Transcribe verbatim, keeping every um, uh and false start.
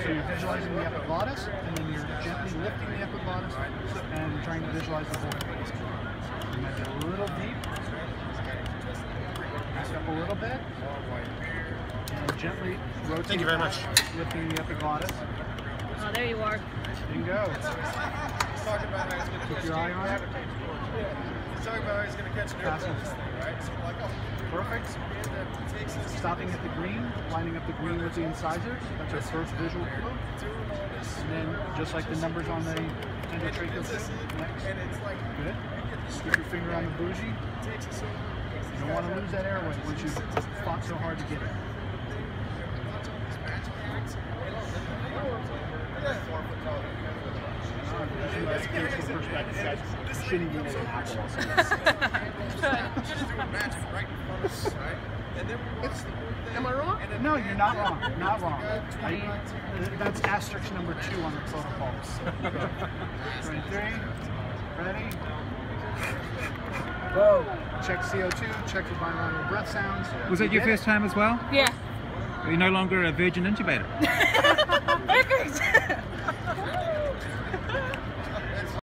So you're visualizing the epiglottis, and then you're gently lifting the epiglottis and trying to visualize the whole face. You might get a little deep. Back up a little bit. And gently rotate. Thank you very much. Lifting the epiglottis. Oh, there you are. Bingo. Keep your eye on it. He's talking about how he's going to catch an airplane, right? So like, oh, perfect. Stopping at the green, lining up the green with the incisors. That's our first visual clue. And then, just like the numbers on the endotracheal system, next. Good. Keep your finger on the bougie. You don't want to lose that airway once you fought so hard to get it. Shitting you in an apple. Am I wrong? No, you're not wrong. You're not wrong. I, that's asterisk number two on the protocols. twenty-three. Ready? Whoa. Check C O two. Check the binaural breath sounds. Was that your first time as well? Yeah. Are you no longer a virgin intubator? Perfect.